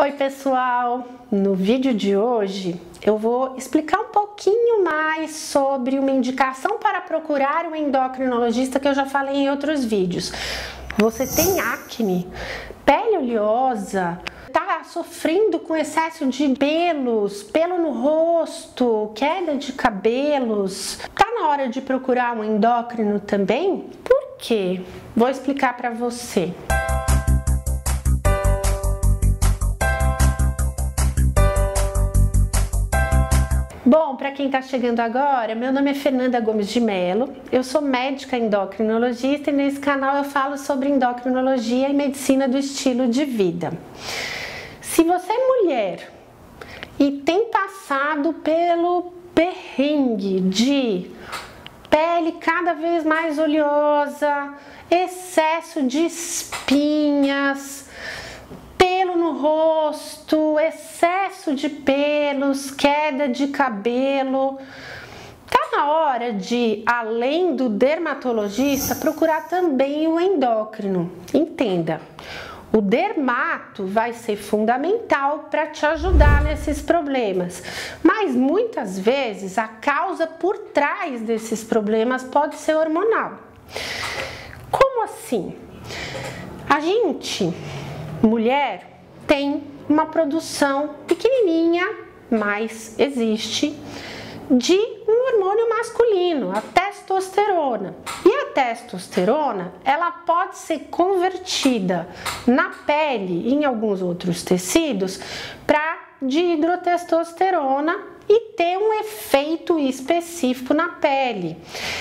Oi pessoal, no vídeo de hoje eu vou explicar um pouquinho mais sobre uma indicação para procurar um endocrinologista que eu já falei em outros vídeos. Você tem acne, pele oleosa, tá sofrendo com excesso de pelos, pelo no rosto, queda de cabelos, tá na hora de procurar um endócrino também? Por quê? Vou explicar para você. Bom, para quem está chegando agora, meu nome é Fernanda Gomes de Mello, eu sou médica endocrinologista e nesse canal eu falo sobre endocrinologia e medicina do estilo de vida. Se você é mulher e tem passado pelo perrengue de pele cada vez mais oleosa, excesso de espinhas, pelo no rosto, excesso de pelos, queda de cabelo, tá na hora de, além do dermatologista, procurar também o endócrino. Entenda, o dermato vai ser fundamental para te ajudar nesses problemas, mas muitas vezes a causa por trás desses problemas pode ser hormonal. Como assim? A gente, mulher, tem uma produção pequenininha, mas existe, de um hormônio masculino, a testosterona. E a testosterona, ela pode ser convertida na pele e em alguns outros tecidos para dihidrotestosterona e ter um efeito específico na pele.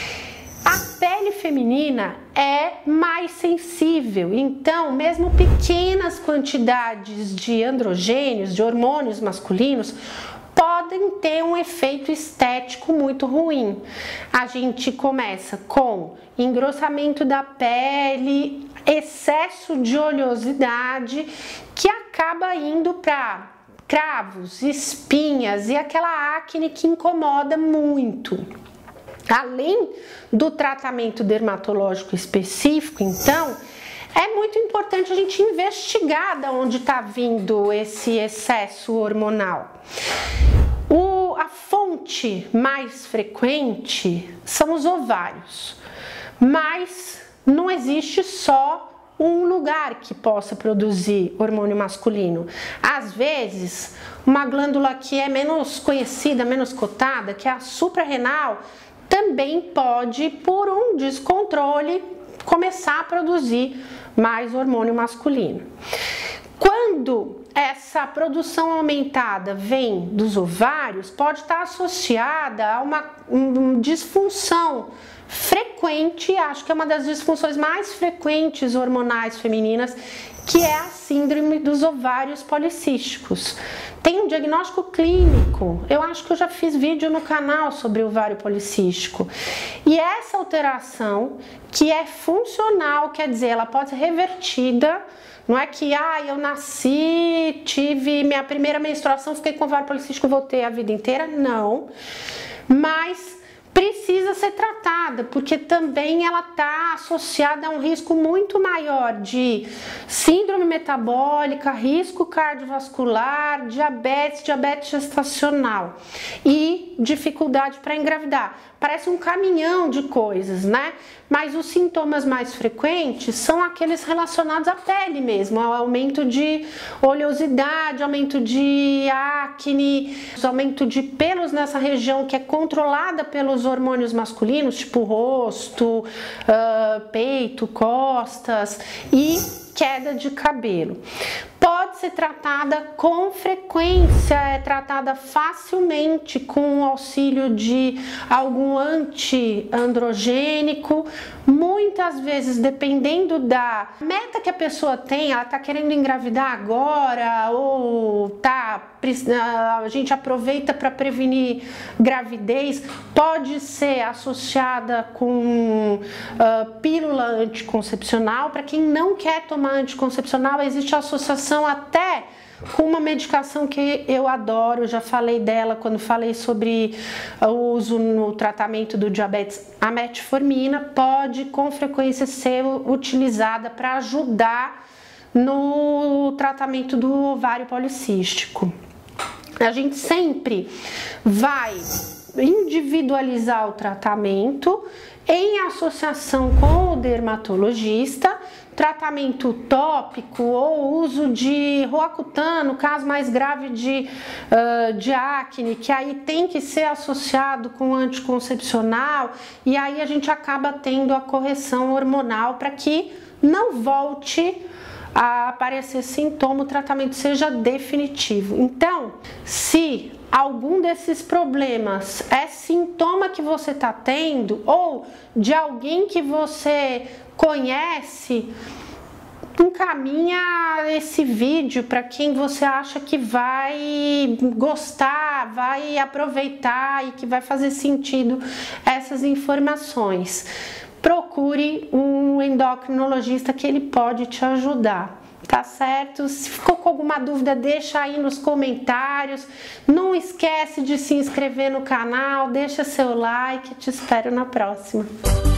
A pele feminina é mais sensível, então mesmo pequenas quantidades de androgênios, de hormônios masculinos, podem ter um efeito estético muito ruim. A gente começa com engrossamento da pele, excesso de oleosidade, que acaba indo para cravos, espinhas e aquela acne que incomoda muito. Além do tratamento dermatológico específico, então, é muito importante a gente investigar de onde está vindo esse excesso hormonal. A fonte mais frequente são os ovários, mas não existe só um lugar que possa produzir hormônio masculino. Às vezes, uma glândula que é menos conhecida, menos cotada, que é a suprarrenal, também pode, por um descontrole, começar a produzir mais hormônio masculino. Quando essa produção aumentada vem dos ovários, pode estar associada a uma disfunção frequente, acho que é uma das disfunções mais frequentes hormonais femininas, que é a síndrome dos ovários policísticos. Tem um diagnóstico clínico, eu acho que eu já fiz vídeo no canal sobre ovário policístico. E essa alteração, que é funcional, quer dizer, ela pode ser revertida. Não é que, eu nasci, tive minha primeira menstruação, fiquei com ovário policístico e voltei a vida inteira. Não, mas precisa ser tratada, porque também ela está associada a um risco muito maior de síndrome metabólica, risco cardiovascular, diabetes gestacional e dificuldade para engravidar. Parece um caminhão de coisas, né? Mas os sintomas mais frequentes são aqueles relacionados à pele mesmo, ao aumento de oleosidade, aumento de acne, aumento de pelos nessa região que é controlada pelos hormônios masculinos, tipo rosto, peito, costas e queda de cabelo. Pode ser tratada com frequência, é tratada facilmente com o auxílio de algum anti-androgênico. Muitas vezes, dependendo da meta que a pessoa tem, ela está querendo engravidar agora ou a gente aproveita para prevenir gravidez, pode ser associada com pílula anticoncepcional. Para quem não quer tomar anticoncepcional, existe a associação até com uma medicação que eu adoro, já falei dela quando falei sobre o uso no tratamento do diabetes. A metformina pode com frequência ser utilizada para ajudar no tratamento do ovário policístico. A gente sempre vai individualizar o tratamento em associação com o dermatologista, tratamento tópico ou uso de Roacutan, no caso mais grave de acne, que aí tem que ser associado com anticoncepcional, e aí a gente acaba tendo a correção hormonal para que não volte a aparecer sintoma, o tratamento seja definitivo. Então, se algum desses problemas é sintoma que você está tendo ou de alguém que você conhece, encaminha esse vídeo para quem você acha que vai gostar, vai aproveitar e que vai fazer sentido essas informações. Procure um endocrinologista que ele pode te ajudar, tá certo? Se ficou com alguma dúvida, deixa aí nos comentários. Não esquece de se inscrever no canal, deixa seu like, te espero na próxima.